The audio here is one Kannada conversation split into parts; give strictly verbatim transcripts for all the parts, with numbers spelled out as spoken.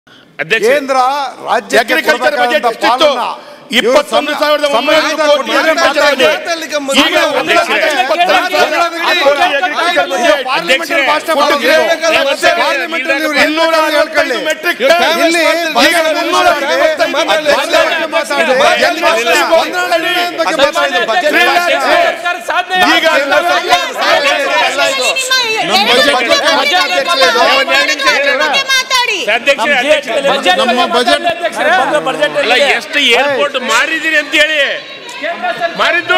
ಕೇಂದ್ರ ರಾಜ್ಯಕ್ಕೆ ಅಗ್ರಿಕಲ್ಚರ್ ಬಜೆಟ್ ಎಷ್ಟಿತ್ತು? ಇಪ್ಪತ್ತೊಂದು ಸಾವಿರದ ಒಂಬೈನೂರು ಕೋಟಿ ಈಗ ನಮ್ಮ ಬಜೆಟ್ ಅಲ್ಲ ಎಷ್ಟು ಏರ್ಪೋರ್ಟ್ ಮಾರಿದಿರಿ ಅಂತ ಹೇಳಿ ಮಾರಿದ್ದು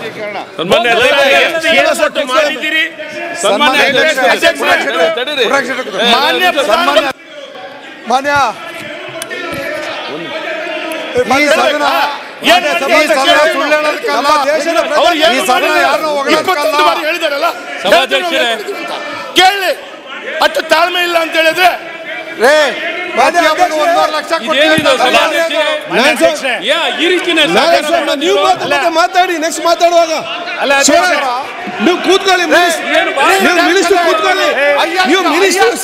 ಏರ್ಪೋರ್ಟ್ ಮಾರಿದಿರಿ ಮಾನ್ಯ ಹೇಳಿದಾರಲ್ಲ ಕೇಳಿ ಅಷ್ಟು ತಾಳ್ಮೆ ಇಲ್ಲ ಅಂತ ಹೇಳಿದ್ರೆ ನೀವು ಮಾತಾಡಿ ನೆಕ್ಸ್ಟ್ ಮಾತಾಡುವಾಗ ನೀವು ಕೂತ್ಕೊಳ್ಳಿ ನೀವು ಮಿನಿಸ್ಟರ್ ಕೂತ್ಕೊಳ್ಳಿ ನೀವು ಮಿನಿಸ್ಟರ್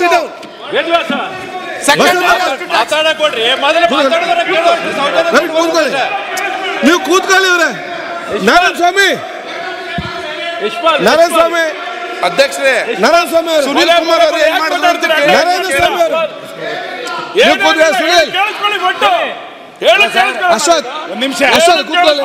ಕೂತ್ಕೊಳ್ಳಿ ನೀವು ಕೂತ್ಕೊಳ್ಳಿ ಇವ್ರೆ ನಾರಾಯಣ ಸ್ವಾಮಿ ನಾರಾಯಣ ಸ್ವಾಮಿ ಅಧ್ಯಕ್ಷರೇ ನಾರಾಯಣ ಸ್ವಾಮಿ ಸುನೀಲ್ ಕುಮಾರ್ ಅವರು ಏನ್ ಮಾಡಿದ್ರು ನಾರಾಯಣ ಸ್ವಾಮಿ ಅವರು ಅಶ್ವಥ್ ಒಂದ್ ನಿಮಿಷ ಅಶ್ವಥ್ ಕೂತ್ಕೊಳ್ಳಿ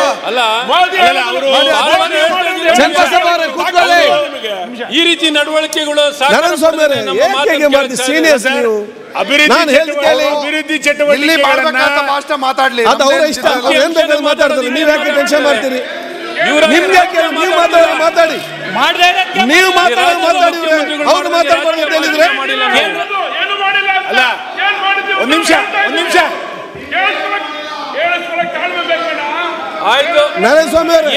ಈ ರೀತಿ ನಡವಳಿಕೆಗಳು ನಾರಾಯಣ ಸ್ವಾಮಿ ಅವರೇ ಹೇಗೆ ಮಾಡಿ ಸೀನಿಯರ್ಸ್ ನೀವು ಅಭಿವೃದ್ಧಿ ಚಟುವಟಿಕೆಗಳನ್ನ ಭಾಷಣ ಮಾತಾಡ್ಲಿ ಅದು ಅವರ ಇಷ್ಟ ಏನ್ ಬೇಕಾದ್ರೂ ಮಾತಾಡ್ತಾರೆ ನೀವ್ ಯಾಕೆ ಟೆನ್ಷನ್ ಮಾಡ್ತೀರಿ ನಿಮ್ಗೆ ನೀವು ಮಾತಾಡಿ ಮಾತಾಡಿ ನೀವು ಮಾತಾಡಿ ಮಾತಾಡಿ ಅವ್ರು ಮಾತಾಡ್ಬಾರ್ದು ಅಂತ ಹೇಳಿದ್ರೆ ಅಲ್ಲ ಒಂದ್ ನಿಮಿಷ ಒಂದ್ ನಿಮಿಷ ಆಯ್ತು ನಾರಾಯಣ ಸ್ವಾಮಿ ಅವರೇ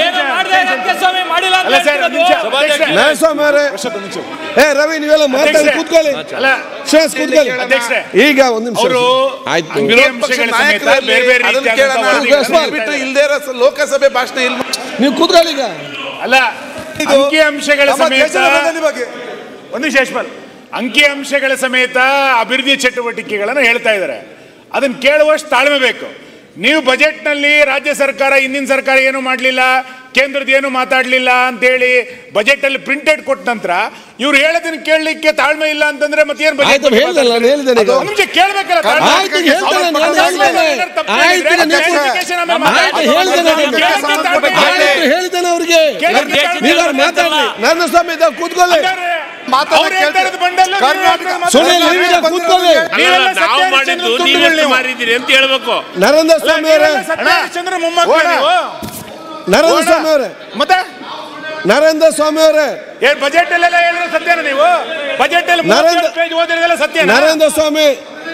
ನಾರಾಯಣ ಸ್ವಾಮಿ ಅವರೇ ಏ ರವಿ ನೀವೆಲ್ಲ ಮಾತಾಡಿ ಕೂತ್ಕೊಳ್ಳಿ ಶ್ರೇಯಸ್ ಕೂತ್ಕೊಳ್ಳಿ ಈಗ ಒಂದ್ ನಿಮಿಷ ಆಯ್ತು ಇಲ್ದೇ ಇರೋ ಲೋಕಸಭೆ ಭಾಷಣ ಇಲ್ಲ ನೀವು ಕೂತ್ಕೊಳ್ಳಿ ಈಗ ಅಲ್ಲ ಅಂಕಿ ಅಂಶಗಳ ಸಮೇತ ಒಂದು ಶೇಷ್ಮಲ್ ಅಂಕಿ ಅಂಶಗಳ ಸಮೇತ ಅಭಿವೃದ್ಧಿ ಚಟುವಟಿಕೆಗಳನ್ನು ಹೇಳ್ತಾ ಇದ್ದಾರೆ. ಅದನ್ನು ಕೇಳುವಷ್ಟು ತಾಳ್ಮೆ ಬೇಕು. ನೀವು ಬಜೆಟ್ನಲ್ಲಿ ರಾಜ್ಯ ಸರ್ಕಾರ ಹಿಂದಿನ ಸರ್ಕಾರ ಏನು ಮಾಡಲಿಲ್ಲ, ಕೇಂದ್ರದ ಏನು ಮಾತಾಡಲಿಲ್ಲ ಅಂತೇಳಿ ಬಜೆಟಲ್ಲಿ ಪ್ರಿಂಟೆಡ್ ಕೊಟ್ಟ ನಂತರ ಇವ್ರು ಹೇಳೋದನ್ನ ಕೇಳಲಿಕ್ಕೆ ತಾಳ್ಮೆ ಇಲ್ಲ ಅಂತಂದ್ರೆ ಮತ್ತೇನು ಬಜೆಟ್ ನಿಮಿಷ ಕೇಳಬೇಕಲ್ಲ. ಕೂತ್ಕೊಳ್ಳಿ ಅಂತ ಹೇಳ್ಬೇಕು. ನರೇಂದ್ರ ಸ್ವಾಮಿ ಅವರೇ ಚಂದ್ರ ಮೊಮ್ಮಕ್ಕ ನರೇಂದ್ರ ಸ್ವಾಮಿ ಅವರೇ ಮತ್ತೆ ನರೇಂದ್ರ ಸ್ವಾಮಿ ಅವರೇ ಏನ್ ಬಜೆಟ್ ಅಲ್ಲೆಲ್ಲ ಹೇಳಿದ್ರೆ ಸತ್ಯನ ನೀವು? ಬಜೆಟ್ ಅಲ್ಲಿ ಪೇಜ್ ಓದಿರೋದೆಲ್ಲ ಸತ್ಯ. ನರೇಂದ್ರ ಸ್ವಾಮಿ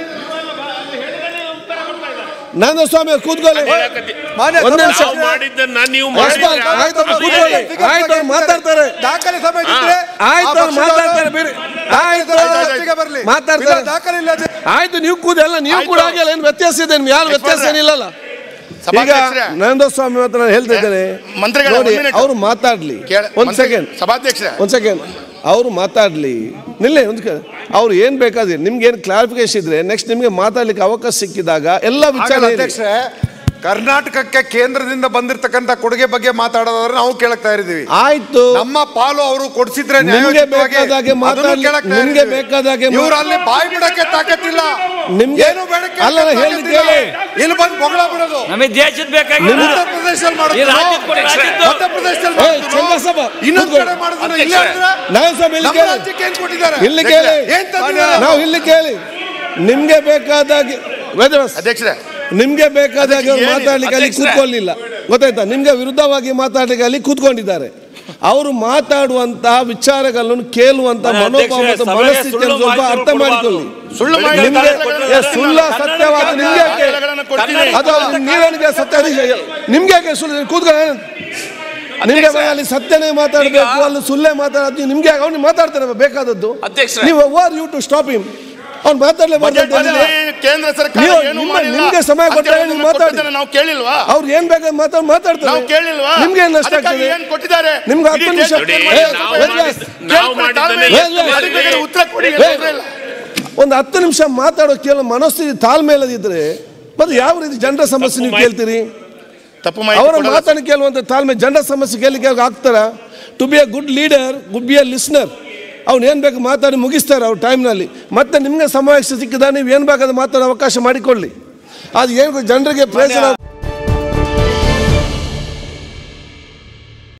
ನರೇಂದ್ರ ಸ್ವಾಮಿ ಕೂತ್ಕೊಳ್ಳಿ. ಮಾಡಿದ್ದನ್ನ ನೀವು ಆಯ್ತು ಮಾತಾಡ್ತಾರೆ ದಾಖಲೆ ಸಮೇತ ಆಯ್ತು ಮಾತಾಡ್ತಾರೆ ಬಿಡಿ ಆಯ್ತು ಮಾತಾಡ್ತಾರೆ ದಾಖಲೆ ಇಲ್ಲ. ಆಯ್ತು ನೀವು ಕೂದಲ್ಲ ನೀವು ಕೂಡ ಆಗಿಲ್ಲ ಏನು ವ್ಯತ್ಯಾಸ ಇದೆ ನಿಮ್ಗೆ ಯಾರು ವ್ಯತ್ಯಾಸ ಏನಿಲ್ಲ. ಈಗ ನರೇಂದ್ರ ಸ್ವಾಮಿ ಹತ್ರ ನಾನು ಹೇಳ್ತಾ ಇದ್ದೇನೆ ನೋಡಿ ಅವ್ರು ಮಾತಾಡ್ಲಿ ಒಂದ್ ಸೆಕೆಂಡ್ ಸಭಾಧ್ಯಕ್ಷ ಒಂದ್ ಸೆಕೆಂಡ್ ಅವ್ರು ಮಾತಾಡ್ಲಿ ನಿಲ್ಲೆ ಒಂದ್ ಅವ್ರು ಏನ್ ಬೇಕಾದ್ರೆ ನಿಮ್ಗೆ ಏನ್ ಕ್ಲಾರಿಫಿಕೇಶನ್ ಇದ್ರೆ ನೆಕ್ಸ್ಟ್ ನಿಮ್ಗೆ ಮಾತಾಡ್ಲಿಕ್ಕೆ ಅವಕಾಶ ಸಿಕ್ಕಿದಾಗ ಎಲ್ಲ ವಿಚಾರ. ಅಧ್ಯಕ್ಷ ಕರ್ನಾಟಕಕ್ಕೆ ಕೇಂದ್ರದಿಂದ ಬಂದಿರತಕ್ಕಂತ ಕೊಡುಗೆ ಬಗ್ಗೆ ಮಾತಾಡೋದ್ರೆ ನಾವು ಕೇಳ್ತಾ ಇದ್ದೀವಿ. ಆಯ್ತು ನಮ್ಮ ಪಾಲು ಅವರು ಕೊಡಿಸಿದ್ರೆ ನಿಮ್ಗೆ ಬೇಕಾದಾಗೆ ಮಾತಾಡ್ಲಿ ನಿಮ್ಗೆ ಬೇಕಾದಾಗೆ ಇವ್ರು ಅಲ್ಲಿ ಬಾಯಿ ಬಿಡಕ್ಕೆ ತಾಕತ್ತಿಲ್ಲ. ನಿಮ್ಗೆ ಏನು ಬೇಡಕ್ಕೆ ಅಲ್ಲ ಹೇಳಿದ್ದೆ ಇಲ್ಲಿ ಬಂದು ಬೊಗಳ ಬಿಡೋದು ನಮಗೆ ದೇಶದ ಬೇಕಾಗಿ ಉತ್ತರ ಪ್ರದೇಶದಲ್ಲಿ ಮಾಡೋದು ಮಧ್ಯಪ್ರದೇಶದಲ್ಲಿ ಚಂದ್ರಸಭಾ ಇನ್ನೊಂದು ಕಡೆ ಮಾಡೋದನ್ನ ಇಲ್ಲ ಅಂದ್ರೆ ನಾವು ಸಹ ಇಲ್ಲಿ ನಮ್ಮ ರಾಜ್ಯಕ್ಕೆ ಏನ್ ಕೊಟ್ಟಿದ್ದಾರೆ ಇಲ್ಲಿ ಕೇಳಿ ನಾವು ಇಲ್ಲಿ ಕೇಳಿ ನಿಮ್ಗೆ ಬೇಕಾದಾಗೆ ಅಧ್ಯಕ್ಷರೇ ನಿಮ್ಗೆ ಬೇಕಾದಾಗ ಮಾತಾಡ್ಲಿಕ್ಕೆ ಅಲ್ಲಿ ಕೂತ್ಕೊಳ್ಳಿಲ್ಲ ಗೊತ್ತಾಯ್ತಾ? ನಿಮ್ಗೆ ವಿರುದ್ಧವಾಗಿ ಮಾತಾಡ್ಲಿಕ್ಕೆ ಅಲ್ಲಿ ಕೂತ್ಕೊಂಡಿದ್ದಾರೆ. ಅವರು ಮಾತಾಡುವಂತ ವಿಚಾರಗಳನ್ನು ಕೇಳುವಂತ ಮನೋಭಾವ ಮನಸ್ಥಿತಿಯನ್ನು ಸ್ವಲ್ಪ ಅರ್ಥ ಮಾಡಿಕೊಳ್ಳಿ. ನಿಮ್ಗೆ ಸುಳ್ಳ ಸತ್ಯವಾದ ನಿಮ್ಗೆ ಅದು ನೀವನಿಗೆ ಸತ್ಯ ನಿಮ್ಗೆ ಸುಳ್ಳು ಕೂತ್ಕೊಳ್ಳ ನಿಮ್ಗೆ ಅಲ್ಲಿ ಸತ್ಯನೇ ಮಾತಾಡಬೇಕು ಅಲ್ಲಿ ಸುಳ್ಳೇ ಮಾತಾಡೋದು ನಿಮ್ಗೆ ಅವ್ನಿಗೆ ಮಾತಾಡ್ತಾರೆ ಬೇಕಾದದ್ದು. ನೀವು ವಾರ್ ಯು ಟು ಸ್ಟಾಪ್ ಹಿಮ್ ಅವ್ನು ಮಾತಾಡ್ಲೇಬಾರ್ದು. ಕೇಂದ್ರ ಸರ್ಕಾರ ನಿಮ್ಗೆ ಸಮಯ ಕೊಟ್ಟರೆ ನೀವು ಮಾತಾಡ್ತಾರೆ ನಾವು ಕೇಳಿಲ್ವಾ? ಅವ್ರು ಏನ್ ಬೇಕಾದ್ರೆ ಮಾತಾಡ್ ಮಾತಾಡ್ತಾರೆ ನಾವು ಕೇಳಿಲ್ವಾ? ನಿಮ್ಗೆ ಏನ್ ನಷ್ಟ ಆಗ್ತದೆ? ಏನ್ ಕೊಟ್ಟಿದ್ದಾರೆ ನಿಮ್ಗೆ ಹತ್ತು ನಿಮಿಷ ಉತ್ತರ ಕೊಡಿ. ಒಂದು ಹತ್ತು ನಿಮಿಷ ಮಾತಾಡೋ ಕೇಳೋ ಮನಸ್ಥಿತಿ ತಾಳ್ಮೆ ಇಲ್ಲದಿದ್ರೆ ಮತ್ತೆ ಯಾವ ರೀತಿ ಜನರ ಸಮಸ್ಯೆ ನೀವು ಕೇಳ್ತೀರಿ? ತಪ್ಪು ಅವರ ಮಾತನ್ನು ಕೇಳುವಂತ ತಾಳ್ಮೆ ಜನರ ಸಮಸ್ಯೆ ಕೇಳಲಿಕ್ಕೆ ಆಗ್ತಾರ? To be a good leader, good be a listener. ಅವ್ನು ಏನು ಬೇಕು ಮಾತಾಡಿ ಮುಗಿಸ್ತಾರೆ ಅವ್ರ ಟೈಮ್ನಲ್ಲಿ. ಮತ್ತೆ ನಿಮಗೆ ಸಮಾವೇಶ ಸಿಕ್ಕಿದ ನೀವು ಏನು ಬೇಕಾದ ಮಾತಾಡೋ ಅವಕಾಶ ಮಾಡಿಕೊಳ್ಳಿ. ಅದು ಏನು ಜನರಿಗೆ ಪ್ರಯೋಜನ